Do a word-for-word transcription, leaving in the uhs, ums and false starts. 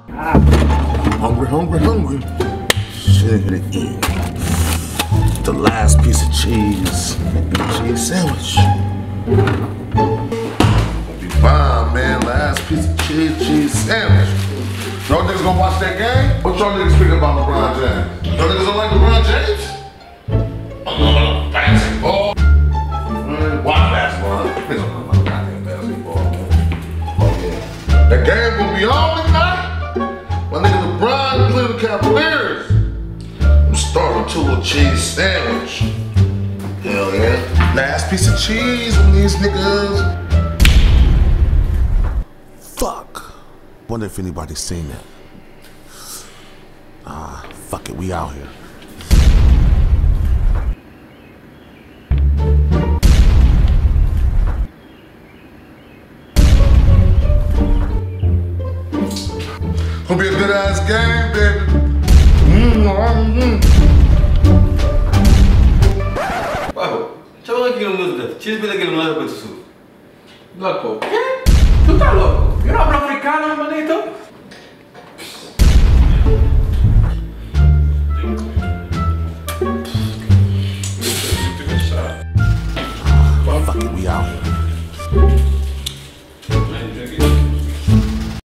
Hungry, hungry, hungry. Shit to eat. The last piece of cheese. Cheese sandwich. Be fine, man. Last piece of cheese, cheese sandwich. Y'all niggas gonna watch that game? What y'all niggas think about LeBron James? Y'all niggas don't like LeBron James? Oh, basketball. Man, watch basketball. Niggas don't know about goddamn basketball, man. Oh, yeah. That game gonna be on tonight. My nigga LeBron, Cleveland Cavaliers. I'm starting to a cheese sandwich. Hell yeah. Last piece of cheese on these niggas. Fuck. Wonder if anybody's seen that. Ah, fuck it, we out here. Gonna be a good ass game, baby. Mm-hmm. Wow, coba lagi kita mulai. Cheese bila kita mulai betul. Loco. ¿Qué? ¿Tú estás loco? Yo no hablo